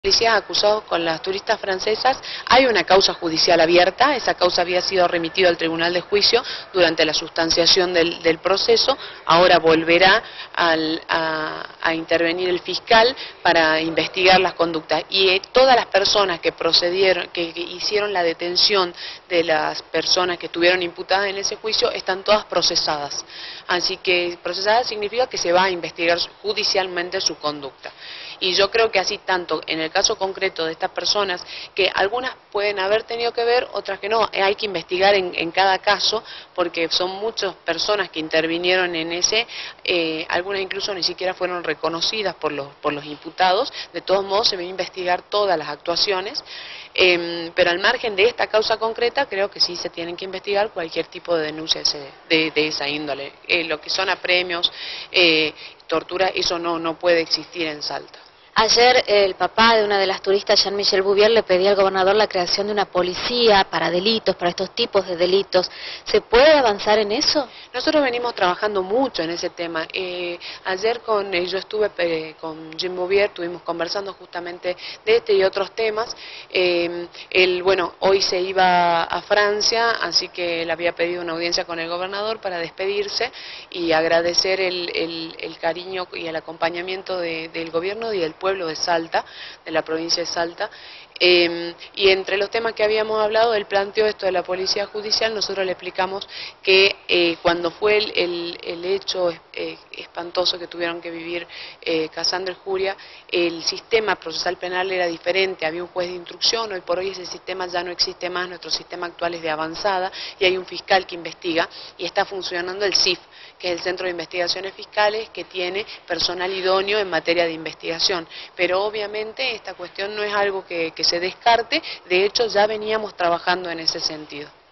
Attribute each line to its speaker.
Speaker 1: policías acusados con las turistas francesas. Hay una causa judicial abierta, esa causa había sido remitida al Tribunal de Juicio durante la sustanciación del proceso, ahora volverá a intervenir el fiscal para investigar las conductas. Y todas las personas que procedieron, que hicieron la detención de las personas que estuvieron imputadas en ese juicio, están todas procesadas. Así que procesadas significa que se va a investigar judicialmente su conducta. Y yo creo que así, tanto en el caso concreto de estas personas, que algunas pueden haber tenido que ver, otras que no, hay que investigar en cada caso, porque son muchas personas que intervinieron en ese, algunas incluso ni siquiera fueron reconocidas por los imputados. De todos modos se va a investigar todas las actuaciones, pero al margen de esta causa concreta, creo que sí se tienen que investigar cualquier tipo de denuncia de esa índole. Lo que son apremios, tortura, eso no puede existir en Salta.
Speaker 2: Ayer el papá de una de las turistas, Jean-Michel Bouvier, le pedía al gobernador la creación de una policía para delitos, para estos tipos de delitos. ¿Se puede avanzar en eso?
Speaker 1: Nosotros venimos trabajando mucho en ese tema. Ayer yo estuve con Jean Bouvier, estuvimos conversando justamente de este y otros temas. Bueno, hoy se iba a Francia, así que él había pedido una audiencia con el gobernador para despedirse y agradecer el cariño y el acompañamiento del gobierno y del pueblo de Salta, de la provincia de Salta. Y entre los temas que habíamos hablado, él planteó esto de la policía judicial. Nosotros le explicamos que cuando fue el hecho espantoso que tuvieron que vivir Casandra y Julia, el sistema procesal penal era diferente, había un juez de instrucción. Hoy por hoy ese sistema ya no existe más, nuestro sistema actual es de avanzada y hay un fiscal que investiga y está funcionando el CIF, que es el Centro de Investigaciones Fiscales, que tiene personal idóneo en materia de investigación. Pero obviamente esta cuestión no es algo que se descarte, de hecho ya veníamos trabajando en ese sentido.